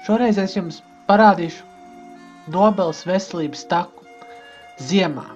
Šoreiz es jums parādīšu Dobeles veselības taku ziemā.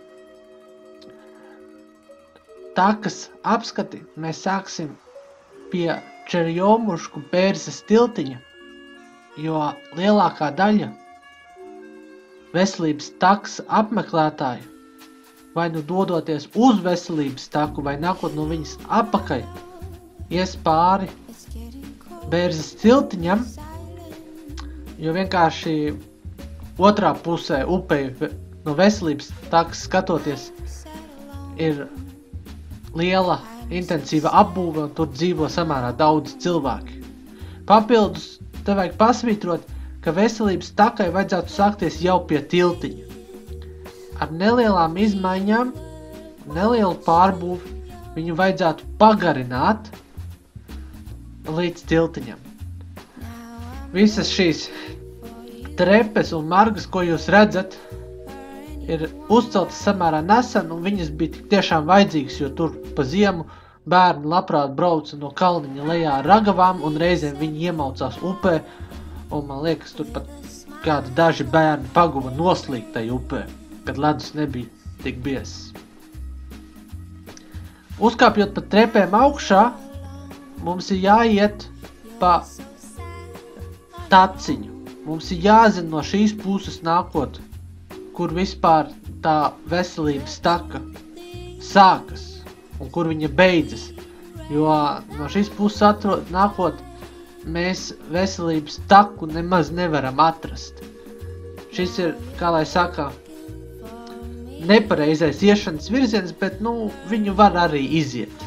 Takas apskati mēs sāksim pie Čerjomuršku Bērzes tiltiņa, jo lielākā daļa veselības takas apmeklētāju vai nu dodoties uz veselības taku vai nākot no viņas apakaļ, ies pāri Bērzes tiltiņam, jo vienkārši otrā pusē upei no veselības takas skatoties ir liela, intensīva apbūve un tur dzīvo samērā daudz cilvēki. Papildus te vajag pasvītrot, ka veselības takai vajadzētu sākties jau pie tiltiņa. Ar nelielām izmaiņām, nelielu pārbūvi viņu vajadzētu pagarināt līdz tiltiņam. Visas šīs trepes un margas, ko jūs redzat, ir uzceltas samērā nesen, un viņas bija tik tiešām vajadzīgas, jo tur pa ziemu bērni labprāt brauca no kalniņa lejā ar ragavām, un reizēm viņi iemaucās upē, un man liekas, tur pat kādi daži bērni paguva noslīgt tai upē, kad ledus nebija tik biezs. Uzkāpjot pa trepēm augšā, mums ir jāiet pa taciņu. Mums ir jāzina no šīs puses nākot, kur vispār tā veselības taka sākas un kur viņa beidzas, jo no šīs puses nākot mēs veselības taku nemaz nevaram atrast. Šis ir, kā lai saka, nepareizais iešanas virziens, bet, viņu var arī iziet.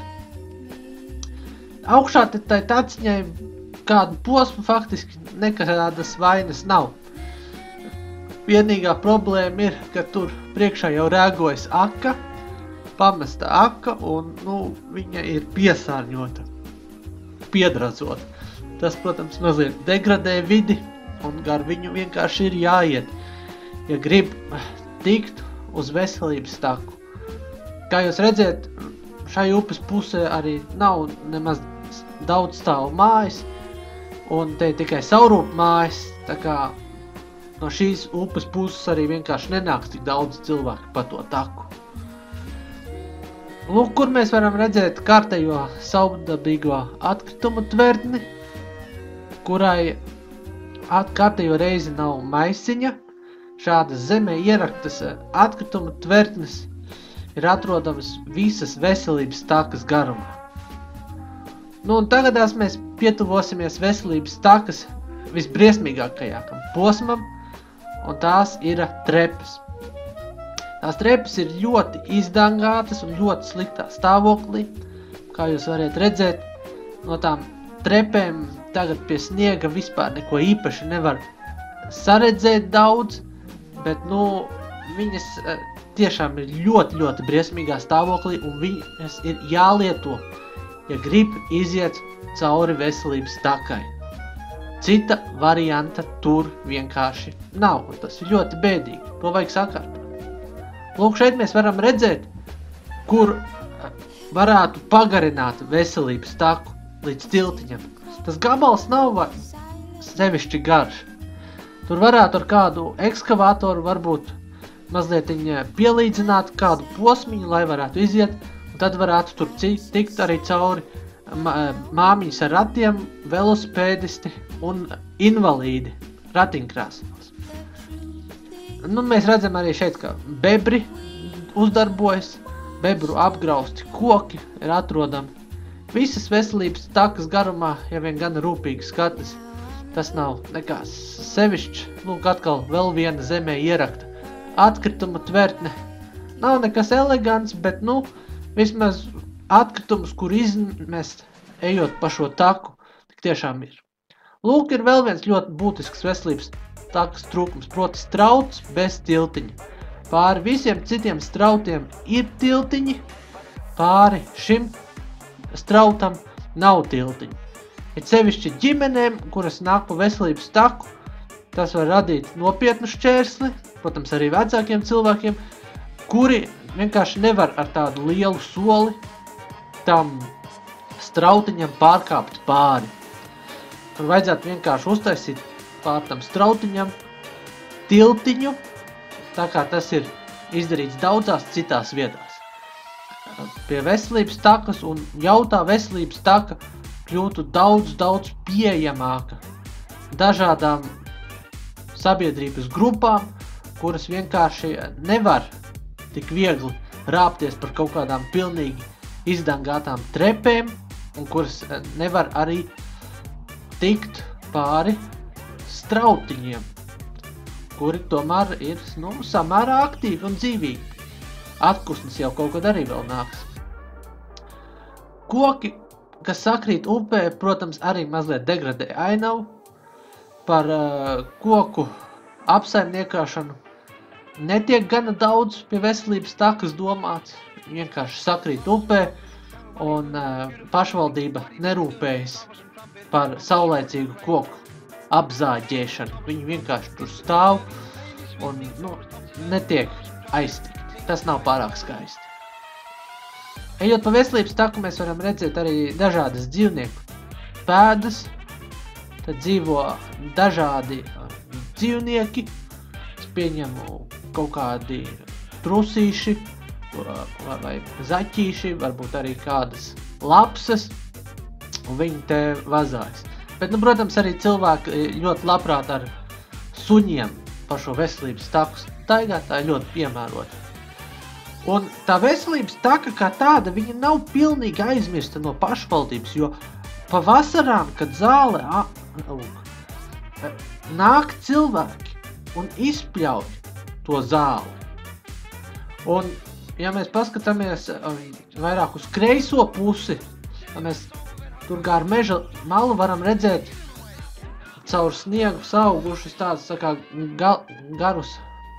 Augšā tai taciņai kādu posmu faktiski nekādas vainas nav. Vienīgā problēma ir, ka tur priekšā jau rēgojas aka, pamesta aka, un, viņa ir piesārņota, piedrazota. Tas, protams, mazliet degradē vidi, un gar viņu vienkārši ir jāiet, ja grib tikt uz veselības taku. Kā jūs redzēt, šai upes pusē arī nav nemaz daudz stāvu mājas, un te tikai saurūp mājas, tā kā no šīs upes puses arī vienkārši nenāks tik daudz cilvēku pa to taku. Lūk, kur mēs varam redzēt kārtējo savdabīgo atkritumu tvertni, kurai kārtējo reizi nav maisiņa. Šādas zemē ieraktas atkritumu tvertnes ir atrodamas visas veselības takas garumā. Un tagadās mēs pietuvosimies veselības takas visbriesmīgākajām posmam, un tās ir trepes. Tās trepes ir ļoti izdangātas un ļoti sliktā stāvoklī. Kā jūs varat redzēt, no tām trepēm tagad pie sniega vispār neko īpaši nevar saredzēt daudz, bet, viņas tiešām ir ļoti, ļoti briesmīgā stāvoklī, un viņas ir jālieto, ja grib iziet cauri veselības takai. Cita varianta tur vienkārši nav, un tas ir ļoti bēdīgi. To vajag sakārtot. Lūk, šeit mēs varam redzēt, kur varētu pagarināt veselības taku līdz tiltiņam. Tas gabals nav sevišķi garš. Tur varētu ar kādu ekskavātoru varbūt mazliet pielīdzināt kādu posmiņu, lai varētu iziet, un tad varētu tur tikt arī cauri māmiņas ar ratiem, velosipēdisti un invalīdi ratiņkrēslos. Mēs redzam arī šeit, ka bebri uzdarbojas, bebru apgrausti koki ir atrodami. Visas veselības takas garumā, ja vien gan rūpīgi skatas, tas nav nekās sevišķi. Lūk, atkal vēl viena zemē ierakta atkrituma tvertne. Nav nekas elegants, bet, vismaz atkritumus, kur izmest, ejot pa šo taku, tik tiešām ir. Lūk, ir vēl viens ļoti būtisks veselības takas trūkums, proti strauts bez tiltiņa. Pāri visiem citiem strautiem ir tiltiņi, pāri šim strautam nav tiltiņi. Ir sevišķi ģimenēm, kuras nāk pa veselības taku, tas var radīt nopietnu šķērsli, protams, arī vecākiem cilvēkiem, kuri vienkārši nevar ar tādu lielu soli tam strautiņam pārkāpt pāri. Tur vajadzētu vienkārši uztaisīt pār tam strautiņam tiltiņu, tā kā tas ir izdarīts daudzās citās vietās. Pie veselības takas, un jau tā veselības taka kļūtu daudz pieejamāka dažādām sabiedrības grupām, kuras vienkārši nevar tik viegli rāpties par kaut kādām pilnīgi izdangātām trepēm, un kuras nevar arī tikt pāri strautiņiem, kuri tomēr ir samērā aktīvi un dzīvīgi. Atkusnis jau kaut kad arī vēl nāks. Koki, kas sakrīt upē, protams, arī mazliet degradē ainavu. Par koku apsaimniekāšanu netiek gana daudz pie veselības takas domāts. Vienkārši sakrīt upē, un pašvaldība nerūpējas par saulaicīgu koku apzāģēšanu. Viņi vienkārši tur stāv un netiek aiztikti. Tas nav pārāk skaisti. Ejot pa veselības taku, mēs varam redzēt arī dažādas dzīvnieku pēdas. Tad dzīvo dažādi dzīvnieki. Es pieņemu kaut kādi trusīši vai zaķīši, varbūt arī kādas lapsas, un viņi te vazājas. Bet, protams, arī cilvēki ļoti labprāt ar suņiem pa šo veselības taku staigāt, tā ir ļoti piemērota. Un tā veselības taka kā tāda, viņa nav pilnīgi aizmirsta no pašvaldības, jo pavasarām, kad zāle nāk cilvēki un izpļauj to zāli. Un, ja mēs paskatāmies vairāk uz kreiso pusi, tad mēs tur kā ar meža malu varam redzēt caur sniegu saugušas tādas garus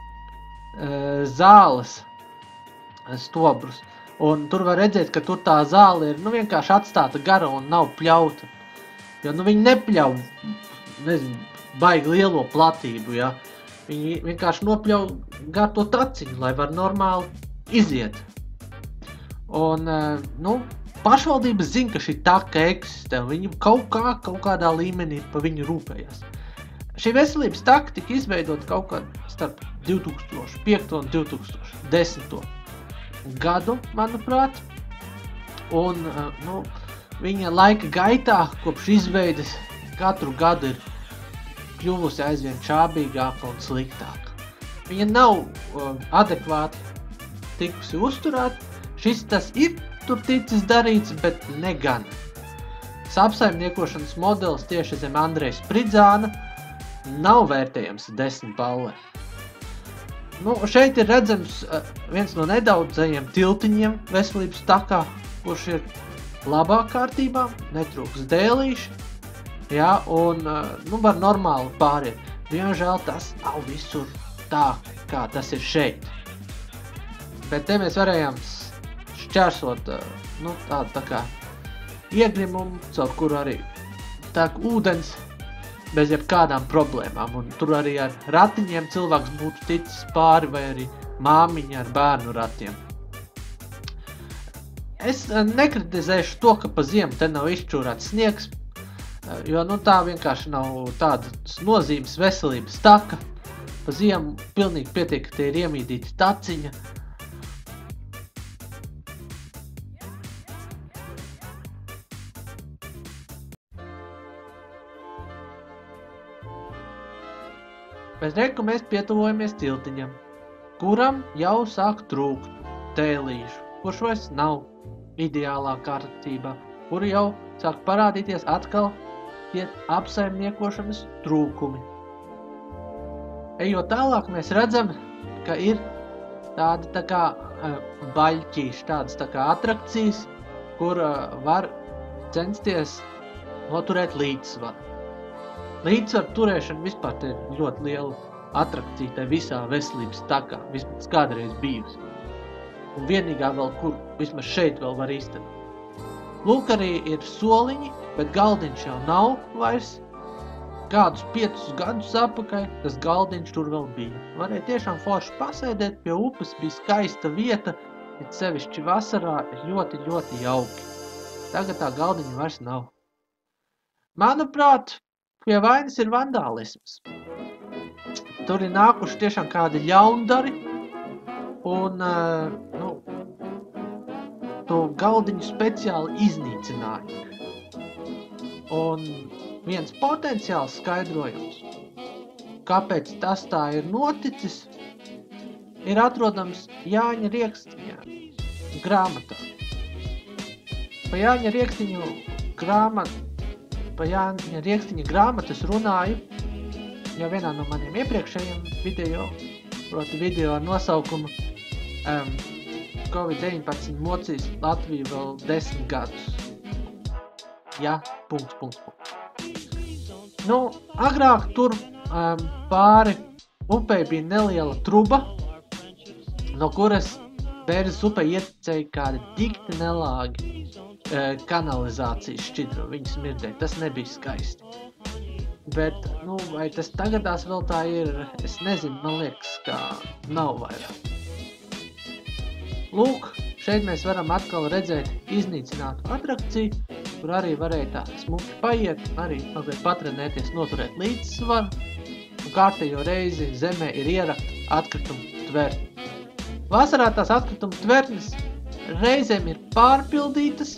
zāles stobrus. Un tur var redzēt, ka tur tā zāle ir vienkārši atstāta gara un nav pļauta. Jo viņi nepļauj, baigi lielo platību, ja. Viņi vienkārši nopļauj gar to taciņu, lai var normāli iziet. Un, pašvaldības zina, ka šī taka eksistē, un viņi kaut kādā līmenī pa viņu rūpējās. Šī veselības taka tika izveidota kaut kādā starp 2005 un 2010. Gadu, manuprāt, un viņa laika gaitā, kopš izveides, katru gadu ir kļuvusi aizvien čābīgāka un sliktāka. Viņa nav adekvāti tikusi uzturēta, tas ir tur ticis darīts, bet ne gan. Apsaimniekošanas modelis tieši zem Andreja Spridzāna nav vērtējams 10 ballē. Šeit ir redzams viens no nedaudzajiem tiltiņiem veselības takā, kurš ir labā kārtībā, netrūks dēlīši, ja, un var normāli pāriet. Diemžēl tas nav visur tā, kā tas ir šeit. Bet te mēs varējām šķērsot tādu tā kā iegrimumu, caur kuru arī tek ūdens, bez jebkādām problēmām, un tur arī ar ratiņiem cilvēks būtu ticis pāri, vai arī māmiņa ar bērnu ratiem. Es nekritizēšu to, ka pa ziemu te nav izčūrēts sniegs, jo tā vienkārši nav tādas nozīmes veselības taka. Pa ziemu pilnīgi pietiek, ka te ir iemīdīta taciņa. Bet reku mēs pietuvojamies tiltiņam, kuram jau sāk trūkt tēlīšu, kurš vairs nav ideālā kārtībā, kuri jau sāk parādīties atkal tie apsaimniekošanas trūkumi. Ejot tālāk, mēs redzam, ka ir tādi tā kā baļķīši, tādas tā kā atrakcijas, kur var censties noturēt līdzsvaru. Līdzsvaru turēšana vispār te ir ļoti liela atrakcija te visā veselības takā, vismaz kādreiz bijusi. Un vienīgā vēl, kur vismaz šeit vēl var īstenot. Lūk, arī ir soliņi, bet galdiņš jau nav vairs. Kādus 5 gadus atpakaļ tas galdiņš tur vēl bija. Varēja tiešām forši pasēdēt pie upes, bija skaista vieta, bet sevišķi vasarā ir ļoti, ļoti jauki. Tagad tā galdiņa vairs nav. Manuprāt, pie vainas ir vandālisms. Tur ir nākuši tiešām kādi ļaundari un to galdiņu speciāli iznīcināja. Un viens potenciāls skaidrojums, kāpēc tas tā ir noticis, ir atrodams Jāņa Riekstiņā grāmatā. Pa Jāņa Riekstiņa grāmatas runāju jau vienā no maniem iepriekšējiem video, proti video ar nosaukumu Covid-19 mocīs Latviju vēl 10 gadus. Ja, ... Nu, agrāk tur pāri upei bija neliela truba, no kuras Bērzes upei ieticēja kādi dikti nelāgi kanalizācijas šķidru. Viņi smirdēja, tas nebija skaisti. Bet, vai tas tagadās vēl tā ir, es nezinu, man liekas, ka nav vairāk. Lūk, šeit mēs varam atkal redzēt iznīcinātu atrakciju, kur arī varēja tā smuki paiet, arī mazliet patrenēties, noturēt līdzsvaru, un kārtējo reizi zemē ir ierakta atkritumu tvertne. Vasarā tās atkritumu tvertnes reizēm ir pārpildītas,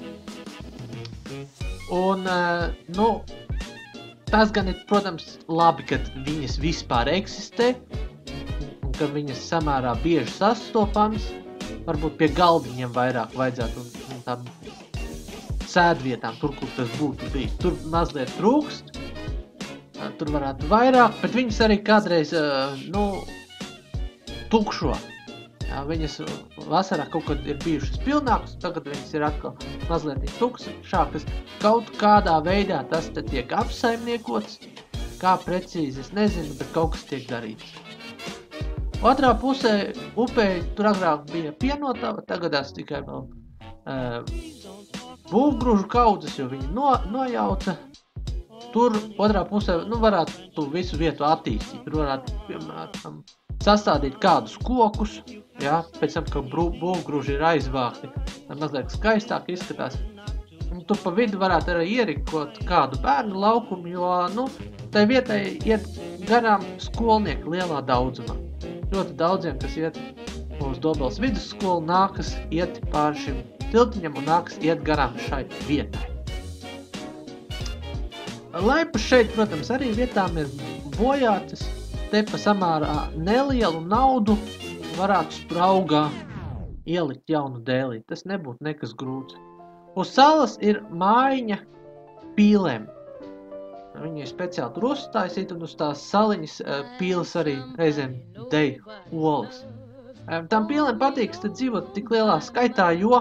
un, tas gan ir, protams, labi, kad viņas vispār eksistē, un ka viņas samērā bieži sastopamas, varbūt pie galdiņiem vairāk vajadzētu un tām sēdvietām, tur, kur tas būtu bijis. Tur mazliet trūkst, tur varētu vairāk, bet viņas arī kādreiz, tukšo. Jā, viņas vasarā kaut kad ir bijušas pilnākas, tagad viņas ir atkal mazliet tukšākas. Kaut kādā veidā tas te tiek apsaimniekots, kā precīzi, es nezinu, bet kaut kas tiek darīts. Otrā pusē upei tur agrāk bija pienotava, tagadās tikai vēl būvgružu kaudzes, jo viņi nojauca. Tur otrā pusē, varētu tu visu vietu attīstīt, tur varētu, piemēram, sastādīt kādus kokus, jā, pēc tam, ka būvgruži ir aizvākti, tad mazliet skaistāk izskatās. Un tu pa vidu varētu arī ierikot kādu bērnu laukumu, jo, tai vietai iet garām skolnieki lielā daudzumā. Ļoti daudziem, kas iet uz Dobeles vidusskolu, nākas iet pāri šim tiltiņam un nākas iet garām šai vietai. Laipas šeit, protams, arī vietām ir bojātas. Te pa samārā nelielu naudu varētu spraugā ielikt jaunu dēlīt. Tas nebūtu nekas grūts. Uz salas ir mājiņa pīlēm. Viņi ir speciāli tur uzstājas, un uz tās saliņas pīles arī reizēm dej olas. Tām pīlēm patīks te dzīvot tik lielā skaitā, jo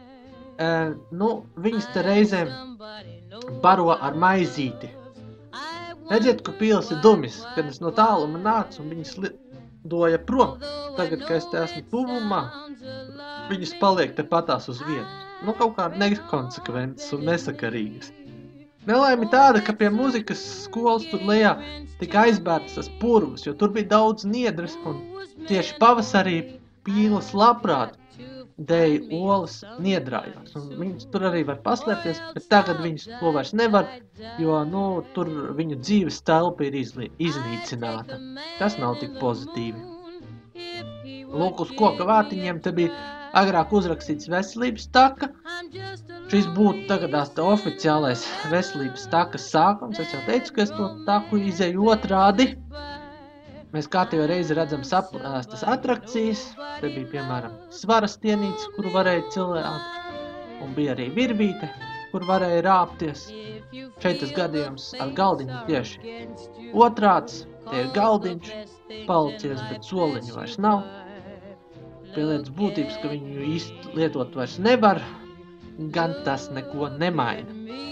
viņas te reizēm baro ar maizīti. Redziet, ka pīles ir dumjas, kad es no tāluma nācu un viņas lidoja prom. Tagad, kad es te esmu tuvumā, viņas paliek te patās uz vietas. Kaut kāda nekonsekvences un nesakarīgas. Nelaime tāda, ka pie muzikas skolas tur lejā tika aizbērtas tas purvas, jo tur bija daudz niedres un tieši pavasarī pīles labprāt dēja olas niedrājās. Un viņas tur arī var paslēpties, bet tagad viņas to vairs nevar, jo, tur viņu dzīves telpa ir iznīcināta. Tas nav tik pozitīvi. Lūk, uz koka vārtiņiem te bija agrāk uzrakstīts veselības taka. Šis būtu tagadās te oficiālais veselības takas sākums. Es jau teicu, ka es to taku izēju otrādi. Mēs kārtējo reizi redzam saplēstas atrakcijas. Te bija, piemēram, svara stienītes, kuru varēja cilēt, un bija arī virbīte, kur varēja rāpties. Šeit tas gadījums ar galdiņu tieši otrāds. Te ir galdiņš, palicies, bet soliņu vairs nav. Pie lietas būtības, ka viņu īsti lietot vairs nevar, gan tas neko nemaina.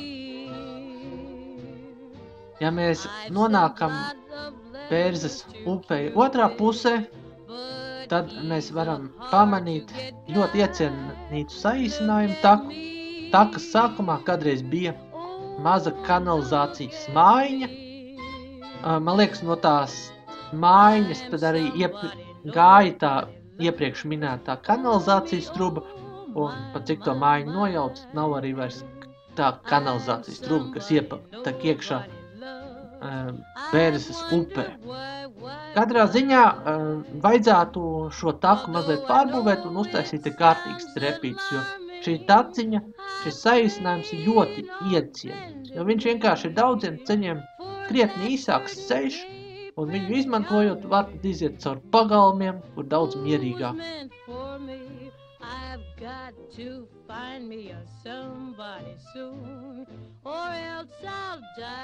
Ja mēs nonākam Bērzes upei otrā pusē, tad mēs varam pamanīt ļoti iecienītu saīsinājumu taku. Takas sākumā kādreiz bija maza kanalizācijas mājiņa. Man liekas, no tās mājiņas tad arī gāja tā iepriekš minētā kanalizācijas truba, un pat cik to mājiņu nojauc, nav arī vairs tā kanalizācijas truba, kas iepak iekšā Bērzes upē. Katrā ziņā vajadzētu šo taku mazliet pārbūvēt un uztaisīt te kārtīgas trepītes, jo šī taciņa, šis saīsinājums ir ļoti iecienīts, jo viņš vienkārši ir daudziem ceļiem krietni īsāks ceļš, un viņu izmantojot var iziet caur pagalmiem, kur daudz mierīgāk. I've got to find me a somebody soon, or else I'll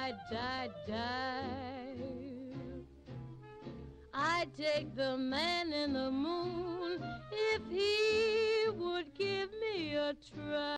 die. I'd take the man in the moon if he would give me a try.